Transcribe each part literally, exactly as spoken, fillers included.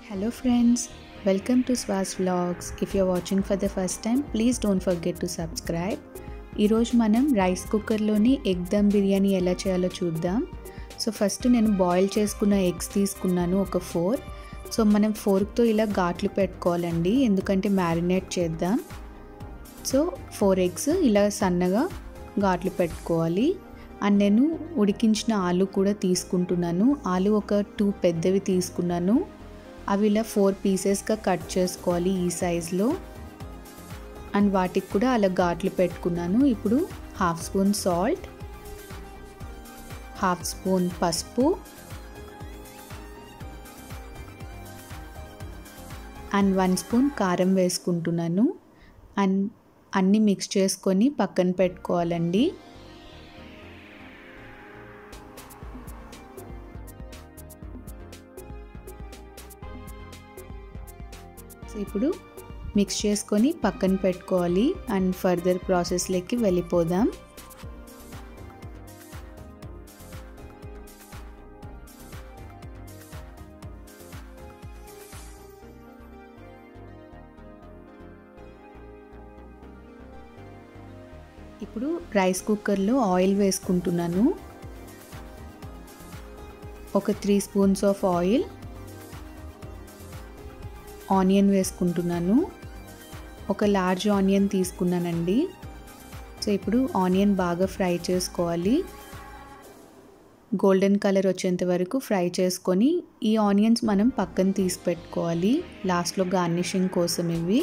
Hello friends, welcome to Swaz Vlogs. If you're watching for the first time, please don't forget to subscribe. ఈరోజు మనం rice కుక్కర్లోని egg dum biryani ఎలా చేయాలో చూద్దాం. So first నేను boil చేసుకున్న ఎగ్స్ తీసుకున్నాను ఒక ఫోర్. సో మనం ఫోర్క్తో ఇలా ఘాట్లు పెట్టుకోవాలండి, ఎందుకంటే మ్యారినేట్ చేద్దాం. సో ఫోర్ ఎగ్స్ ఇలా సన్నగా ఘాట్లు పెట్టుకోవాలి. అండ్ నేను ఉడికించిన ఆలు కూడా తీసుకుంటున్నాను. ఆలు ఒక టూ పెద్దవి తీసుకున్నాను. అవి ఇలా ఫోర్ పీసెస్గా కట్ చేసుకోవాలి ఈ సైజులో. అండ్ వాటికి కూడా అలా ఘాట్లు పెట్టుకున్నాను. ఇప్పుడు half spoon salt, half spoon పసుపు అండ్ వన్ స్పూన్ కారం వేసుకుంటున్నాను. అండ్ అన్నీ మిక్స్ చేసుకొని పక్కన పెట్టుకోవాలండి. సో ఇప్పుడు మిక్స్ చేసుకొని పక్కన పెట్టుకోవాలి. అండ్ ఫర్దర్ ప్రాసెస్లోకి వెళ్ళిపోదాం. ఇప్పుడు రైస్ కుక్కర్లో ఆయిల్ వేసుకుంటున్నాను. ఒక three spoons of oil, onion వేసుకుంటున్నాను. ఒక లార్జ్ ఆనియన్ తీసుకున్నానండి. సో ఇప్పుడు ఆనియన్ బాగా ఫ్రై చేసుకోవాలి. గోల్డెన్ కలర్ వచ్చేంత వరకు ఫ్రై చేసుకొని ఈ ఆనియన్స్ మనం పక్కన తీసి పెట్టుకోవాలి, లాస్ట్లో గార్నిషింగ్ కోసం ఇవి.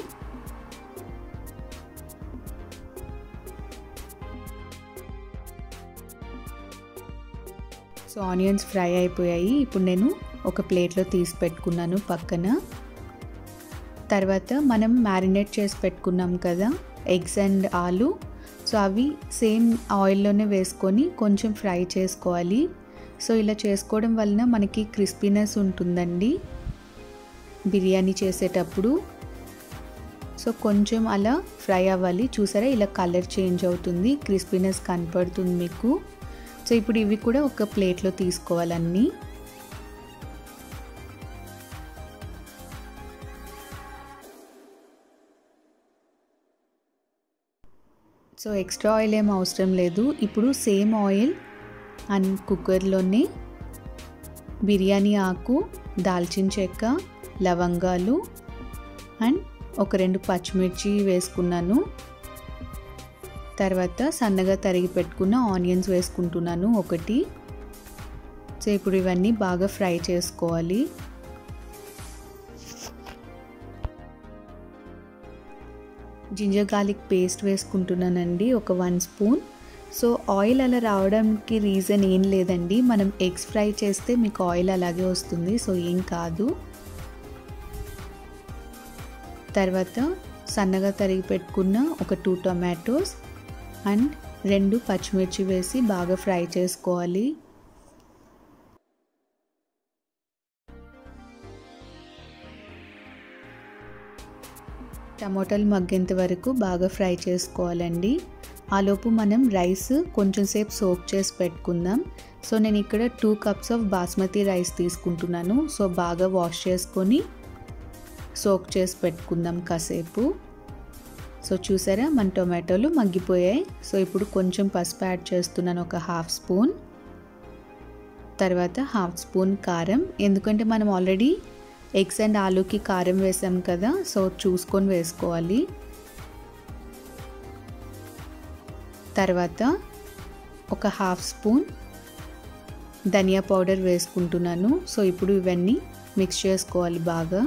సో ఆనియన్స్ ఫ్రై అయిపోయాయి. ఇప్పుడు నేను ఒక ప్లేట్లో తీసి పెట్టుకున్నాను పక్కన. తర్వాత మనం మ్యారినేట్ చేసి పెట్టుకున్నాం కదా ఎగ్స్ అండ్ ఆలు, సో అవి సేమ్ ఆయిల్లోనే వేసుకొని కొంచెం ఫ్రై చేసుకోవాలి. సో ఇలా చేసుకోవడం వలన మనకి క్రిస్పీనెస్ ఉంటుందండి బిర్యానీ చేసేటప్పుడు. సో కొంచెం అలా ఫ్రై అవ్వాలి. చూసారా, ఇలా కలర్ చేంజ్ అవుతుంది, క్రిస్పీనెస్ కనపడుతుంది మీకు. సో ఇప్పుడు ఇవి కూడా ఒక ప్లేట్లో తీసుకోవాలన్నీ. సో ఎక్స్ట్రా ఆయిల్ ఏం అవసరం లేదు. ఇప్పుడు సేమ్ ఆయిల్ అండ్ కుక్కర్లోనే బిర్యానీ ఆకు, దాల్చిన చెక్క, లవంగాలు అండ్ ఒక రెండు పచ్చిమిర్చి వేసుకున్నాను. తర్వాత సన్నగా తరిగి పెట్టుకున్న ఆనియన్స్ వేసుకుంటున్నాను ఒకటి. సో ఇప్పుడు ఇవన్నీ బాగా ఫ్రై చేసుకోవాలి. జింజర్ గార్లిక్ పేస్ట్ వేసుకుంటున్నానండి ఒక వన్ స్పూన్. సో ఆయిల్ అలా రావడానికి రీజన్ ఏం లేదండి, మనం ఎగ్స్ ఫ్రై చేస్తే మీకు ఆయిల్ అలాగే వస్తుంది, సో ఏం కాదు. తర్వాత సన్నగా తరిగి పెట్టుకున్న ఒక టూ టొమాటోస్ అండ్ రెండు పచ్చిమిర్చి వేసి బాగా ఫ్రై చేసుకోవాలి. టమాటాలు మగ్గేంత వరకు బాగా ఫ్రై చేసుకోవాలండి. ఆలోపు మనం రైస్ కొంచెం సేపు సోక్ చేసి పెట్టుకుందాం. సో నేను ఇక్కడ two cups of basmati rice తీసుకుంటున్నాను. సో బాగా వాష్ చేసుకొని సోక్ చేసి పెట్టుకుందాం కాసేపు. సో చూసారా, మన టొమాటోలు మగ్గిపోయాయి. సో ఇప్పుడు కొంచెం పసుపు యాడ్ చేస్తున్నాను, ఒక హాఫ్ స్పూన్. తర్వాత హాఫ్ స్పూన్ కారం, ఎందుకంటే మనం ఆల్రెడీ ఎగ్స్ అండ్ ఆలూకి కారం వేసాం కదా, సో చూసుకొని వేసుకోవాలి. తర్వాత ఒక హాఫ్ స్పూన్ ధనియా పౌడర్ వేసుకుంటున్నాను. సో ఇప్పుడు ఇవన్నీ మిక్స్ చేసుకోవాలి బాగా.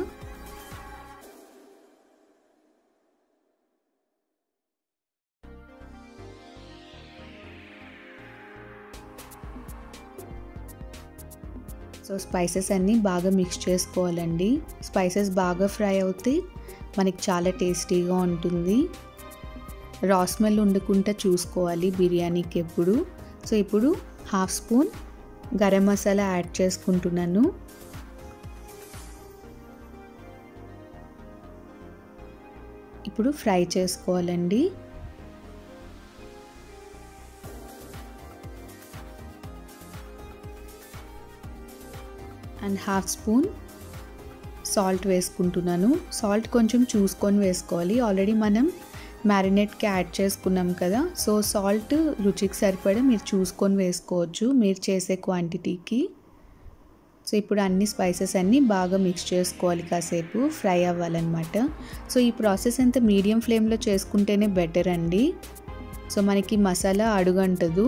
సో స్పైసెస్ అన్నీ బాగా మిక్స్ చేసుకోవాలండి. స్పైసెస్ బాగా ఫ్రై అవుతే మనకి చాలా టేస్టీగా ఉంటుంది. రా స్మెల్ ఉండకుండా చూసుకోవాలి బిర్యానీకి ఎప్పుడు. సో ఇప్పుడు half spoon garam masala add చేసుకుంటున్నాను. ఇప్పుడు ఫ్రై చేసుకోవాలండి. and half spoon సాల్ట్ వేసుకుంటున్నాను. సాల్ట్ కొంచెం చూసుకొని వేసుకోవాలి. ఆల్రెడీ మనం మ్యారినేట్కి యాడ్ చేసుకున్నాం కదా, సో సాల్ట్ రుచికి సరిపడా మీరు చూసుకొని వేసుకోవచ్చు మీరు చేసే క్వాంటిటీకి. సో ఇప్పుడు అన్ని స్పైసెస్ అన్నీ బాగా మిక్స్ చేసుకోవాలి, కాసేపు ఫ్రై అవ్వాలన్నమాట. సో ఈ ప్రాసెస్ అంతా మీడియం ఫ్లేమ్లో చేసుకుంటేనే బెటర్ అండి. సో మనకి మసాలా అడుగంటదు.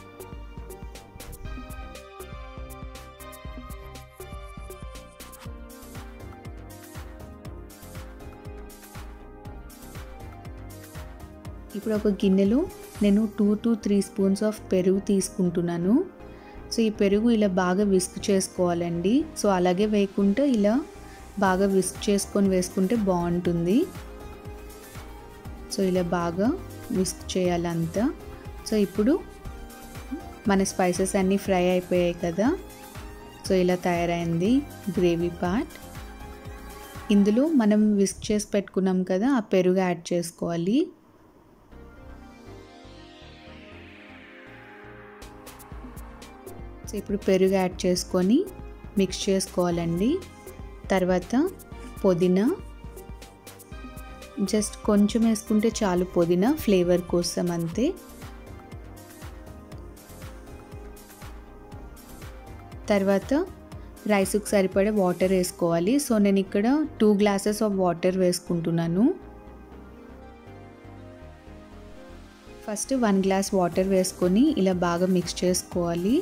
ఇప్పుడు ఒక గిన్నెలో నేను two to three spoons of పెరుగు తీసుకుంటున్నాను. సో ఈ పెరుగు ఇలా బాగా విస్క్ చేసుకోవాలండి. సో అలాగే వేయకుండా ఇలా బాగా విస్క్ చేసుకొని వేసుకుంటే బాగుంటుంది. సో ఇలా బాగా విస్క్ చేయాలంతా. సో ఇప్పుడు మన స్పైసెస్ అన్నీ ఫ్రై అయిపోయాయి కదా, సో ఇలా తయారైంది గ్రేవీ పార్ట్. ఇందులో మనం విస్క్ చేసి పెట్టుకున్నాం కదా, ఆ పెరుగు యాడ్ చేసుకోవాలి. సో ఇప్పుడు పెరుగు యాడ్ చేసుకొని మిక్స్ చేసుకోవాలండి. తర్వాత పుదీనా జస్ట్ కొంచెం వేసుకుంటే చాలు, పుదీనా ఫ్లేవర్ కోసం అంతే. తర్వాత రైస్కి సరిపడే వాటర్ వేసుకోవాలి. సో నేను ఇక్కడ టూ గ్లాసెస్ ఆఫ్ వాటర్ వేసుకుంటున్నాను. ఫస్ట్ వన్ గ్లాస్ వాటర్ వేసుకొని ఇలా బాగా మిక్స్ చేసుకోవాలి.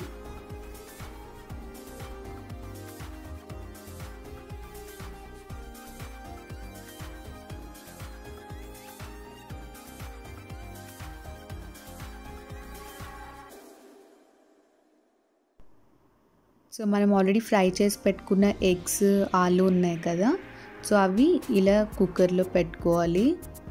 సో మనం ఆల్రెడీ ఫ్రై చేసి పెట్టుకున్న ఎగ్స్, ఆలు ఉన్నాయి కదా, సో అవి ఇలా కుక్కర్లో పెట్టుకోవాలి.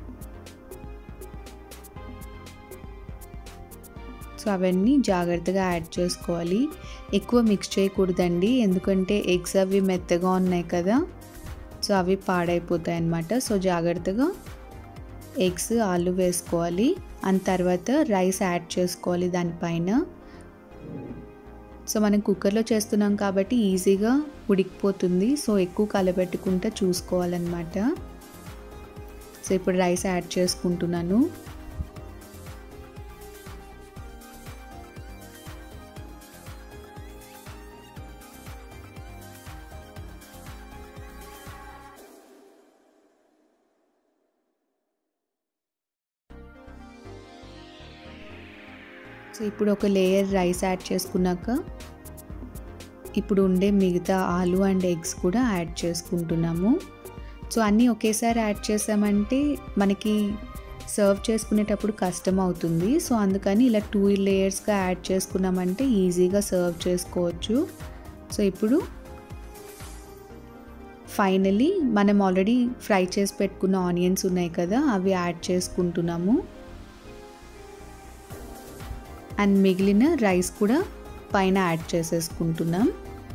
సో అవన్నీ జాగ్రత్తగా యాడ్ చేసుకోవాలి. ఎక్కువ మిక్స్ చేయకూడదండి, ఎందుకంటే ఎగ్స్ అవి మెత్తగా ఉన్నాయి కదా, సో అవి పాడైపోతాయి అన్నమాట. సో జాగ్రత్తగా ఎగ్స్, ఆలు వేసుకోవాలి. అండ్ తర్వాత రైస్ యాడ్ చేసుకోవాలి దానిపైన. సో మనం కుక్కర్లో చేస్తున్నాం కాబట్టి ఈజీగా ఉడికిపోతుంది. సో ఎక్కువ కలబెట్టుకుంటే చూసుకోవాలన్నమాట. సో ఇప్పుడు రైస్ యాడ్ చేసుకుంటున్నాను. సో ఇప్పుడు ఒక లేయర్ రైస్ యాడ్ చేసుకున్నాక ఇప్పుడు ఉండే మిగతా ఆలు అండ్ ఎగ్స్ కూడా యాడ్ చేసుకుంటున్నాము. సో అన్నీ ఒకేసారి యాడ్ చేసామంటే మనకి సర్వ్ చేసుకునేటప్పుడు కష్టం అవుతుంది. సో అందుకని ఇలా టూ లేయర్స్గా యాడ్ చేసుకున్నామంటే ఈజీగా సర్వ్ చేసుకోవచ్చు. సో ఇప్పుడు ఫైనలీ మనం ఆల్రెడీ ఫ్రై చేసి పెట్టుకున్న ఆనియన్స్ ఉన్నాయి కదా, అవి యాడ్ చేసుకుంటున్నాము. అండ్ మిగిలిన రైస్ కూడా పైన యాడ్ చేసేసుకుంటున్నాం.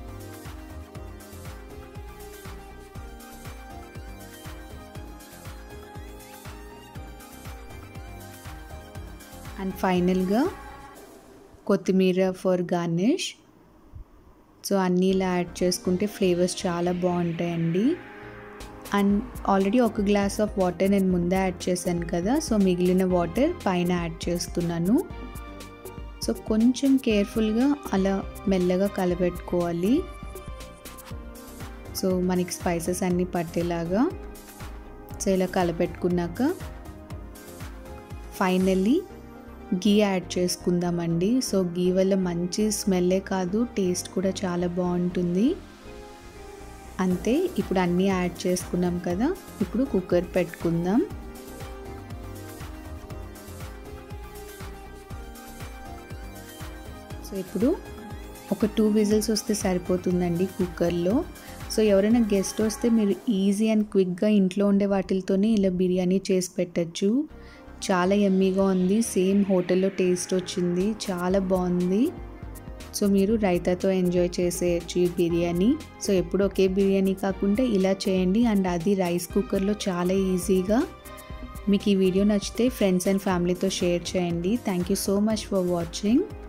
అండ్ ఫైనల్గా కొత్తిమీర ఫర్ గార్నిష్. సో అన్నీ ఇలా యాడ్ చేసుకుంటే ఫ్లేవర్స్ చాలా బాగుంటాయండి. అండ్ ఆల్రెడీ ఒక గ్లాస్ ఆఫ్ వాటర్ నేను ముందే యాడ్ చేశాను కదా, సో మిగిలిన వాటర్ పైన యాడ్ చేస్తున్నాను. సో కొంచెం కేర్ఫుల్గా అలా మెల్లగా కలబెట్టుకోవాలి. సో మనకి స్పైసెస్ అన్నీ పట్టేలాగా. సో ఇలా కలపెట్టుకున్నాక ఫైనల్లీ గీ యాడ్ చేసుకుందామండి. సో గీ వల్ల మంచి స్మెల్లే కాదు, టేస్ట్ కూడా చాలా బాగుంటుంది. అంతే, ఇప్పుడు అన్నీ యాడ్ చేసుకున్నాం కదా, ఇప్పుడు కుక్కర్ పెట్టుకుందాం. సో ఇప్పుడు ఒక టూ విజిల్స్ వస్తే సరిపోతుందండి కుక్కర్లో. సో ఎవరైనా గెస్ట్ వస్తే మీరు ఈజీ అండ్ క్విక్గా ఇంట్లో ఉండే వాటితోనే ఇలా బిర్యానీ చేసి పెట్టచ్చు. చాలా యమ్మీగా ఉంది, సేమ్ హోటల్లో టేస్ట్ వచ్చింది, చాలా బాగుంది. సో మీరు రైతాతో ఎంజాయ్ చేసేయచ్చు ఈ బిర్యానీ. సో ఎప్పుడు ఒకే బిర్యానీ కాకుండా ఇలా చేయండి, అండ్ అది రైస్ కుక్కర్లో చాలా ఈజీగా. మీకు ఈ వీడియో నచ్చితే ఫ్రెండ్స్ అండ్ ఫ్యామిలీతో షేర్ చేయండి. Thank you so much for watching.